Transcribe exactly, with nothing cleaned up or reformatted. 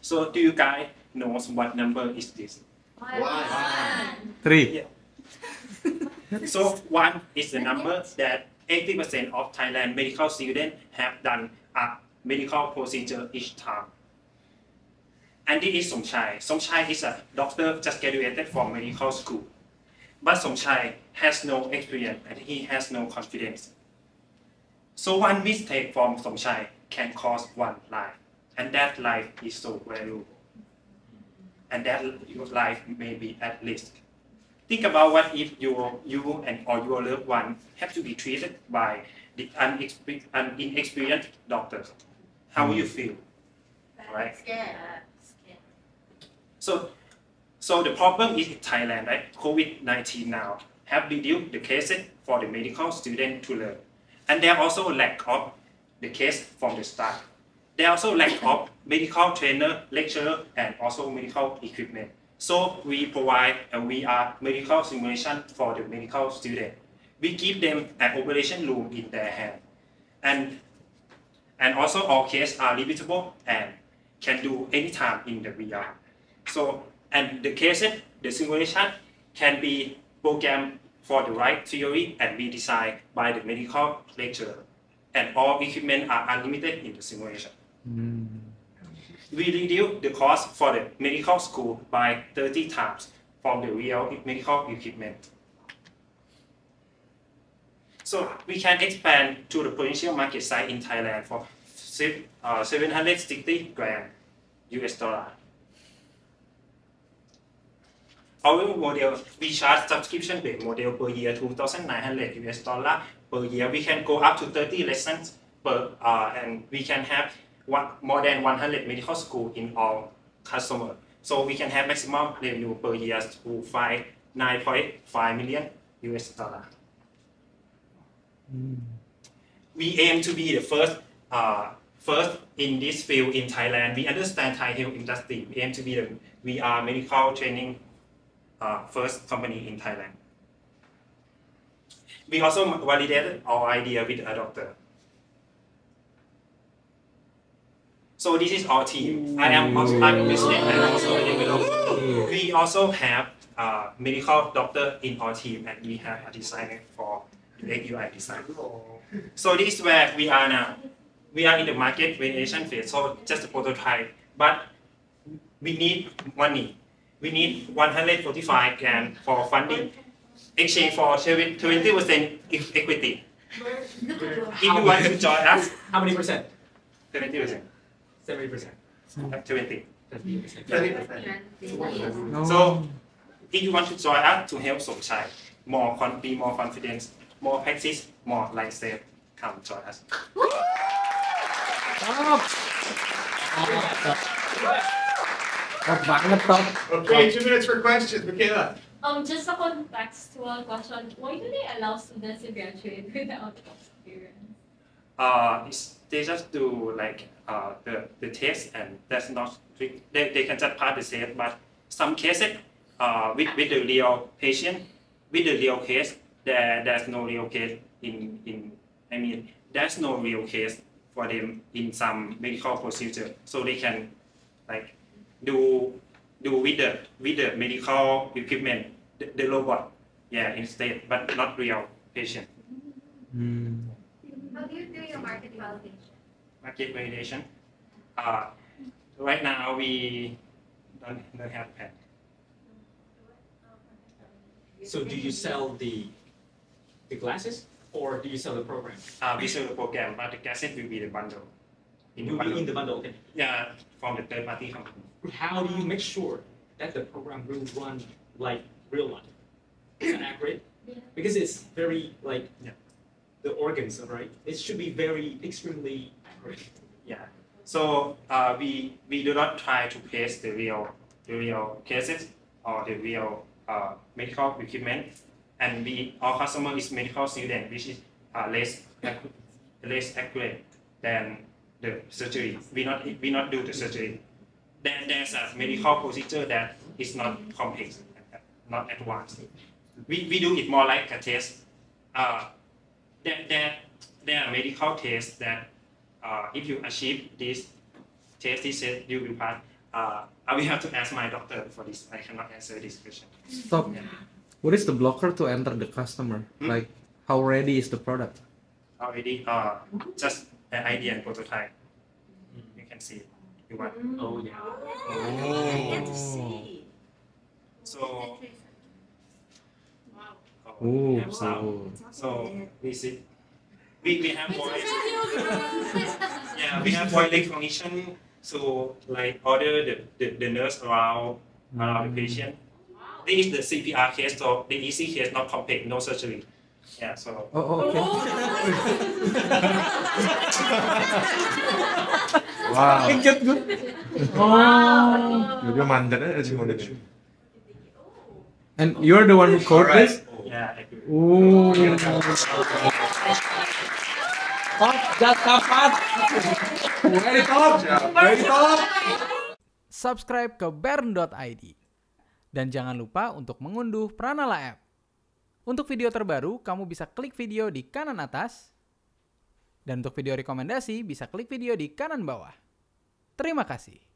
So do you guys know what number is this? One. Three. Yeah. So one is the number that eighty percent of Thailand medical students have done a medical procedure each time. And this is Somchai. Somchai is a doctor just graduated from medical school. But Somchai has no experience and he has no confidence. So one mistake from Somchai can cost one life. And that life is so valuable. And that life may be at risk. Think about what if you, you and or your loved one have to be treated by the unexperienced, inexperienced doctors. How will you feel? Right? Scared. So, so the problem is in Thailand, right? COVID nineteen now have reduced the cases for the medical student to learn. And there are also lack of the case from the start. There are also lack of medical trainer, lecturer, and also medical equipment. So we provide a V R medical simulation for the medical student. We give them an operation room in their hand. And, and also all cases are repeatable and can do anytime in the V R. So, and the cases, the simulation can be programmed for the right theory and be designed by the medical lecturer. And all equipment are unlimited in the simulation. Mm. We reduce the cost for the medical school by thirty times from the real medical equipment. So we can expand to the potential market size in Thailand for uh, seven hundred sixty grand U S dollar. Our model, we charge subscription-based model per year two thousand nine hundred U S dollar per year. We can go up to thirty lessons per, uh, and we can have one, more than one hundred medical school in all customers. So we can have maximum revenue per year to nine point five million U S dollar. Mm. We aim to be the first, uh, first in this field in Thailand. We understand Thai health industry. We aim to be the V R medical training Uh, first company in Thailand. We also validated our idea with a doctor. So this is our team. I am also I'm a business and also a developer. We also have a medical doctor in our team and we have a designer for the U I design. So this is where we are now. We are in the market validation phase, so just a prototype. But we need money. We need one hundred forty-five grand for funding, exchange for twenty percent equity. If you want to join us, How many percent? seventy percent. seventy percent. twenty. thirty percent. thirty percent. So, if you want to join us to help Somchai, more con be more confidence, more practice, more life safe, come join us. Okay, two minutes for questions, Michaela. Um, just a contextual question. Why do they allow students to graduate without experience? Uh, it's, they just do like uh, the, the test and that's not strict. They, they can just pass the test, but some cases uh, with, with the real patient, with the real case, there, there's no real case in, in, I mean, there's no real case for them in some medical procedure. So they can like do do with the with the medical equipment, the, the robot, yeah, instead, but not real patient. Mm. How do you do your market validation? Market validation. Uh, right now we don't, don't have pen. So do you sell the the glasses or do you sell the program? Uh, we sell the program, but the cassette will be the bundle. It will be in the bundle. Okay. Yeah, from the third party company. How do you make sure that the program will run like real life? Is that accurate? Yeah. Because it's very like Yeah. the organs, right? It should be very extremely accurate. Yeah. So uh, we we do not try to paste the real the real cases or the real uh, medical equipment, and we our customer is medical student, which is uh, less less accurate than the surgery. We not we not do the surgery. Then there's a medical procedure that is not complex, not advanced. We, we do it more like a test. Uh, there, there, there are medical tests that uh, if you achieve this test, this test, you will pass. uh, I will have to ask my doctor for this. I cannot answer this question. Stop. Yeah. What is the blocker to enter the customer? Hmm? Like, how ready is the product? Already, uh, just an idea and prototype. You can see it. You want. Oh yeah. I get to see. So, Wow. oh, Oh, we have sound. cool. So we see. We, we have voice. Yeah, we have voice recognition. So like order the, the, the nurse around around the patient. This is the C P R case, so the easy case, not complex, no surgery. Yeah, so Oh, oh, okay. Wow. Get good. Wow. Dia manjat aja sih model. And you're the one who code this? yeah, I agree. Oh. Just kapan? Very top. Very top. Subscribe ke bern dot i d. Dan jangan lupa untuk mengunduh Pranala App. Untuk video terbaru, kamu bisa klik video di kanan atas. Dan untuk video rekomendasi, bisa klik video di kanan bawah. Terima kasih.